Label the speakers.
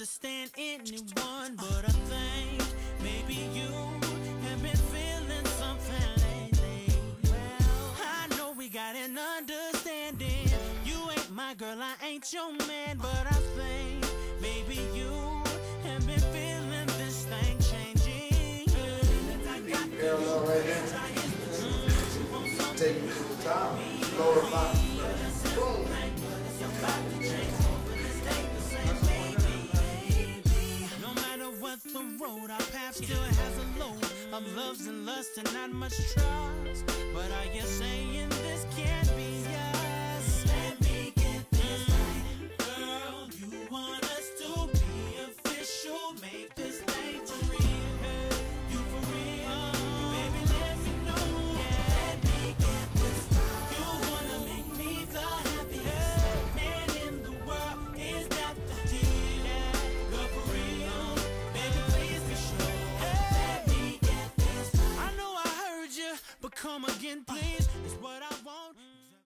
Speaker 1: understand anyone, but I think maybe you have been feeling something lately. Well, I know we got an understanding. You ain't my girl, I ain't your man, but I think maybe you have been feeling this thing changing.
Speaker 2: Parallel right here. Take you to the top, lower body. Boom.
Speaker 1: No matter what the road, our path still has a load of loves and lust and not much trust. But are you saying this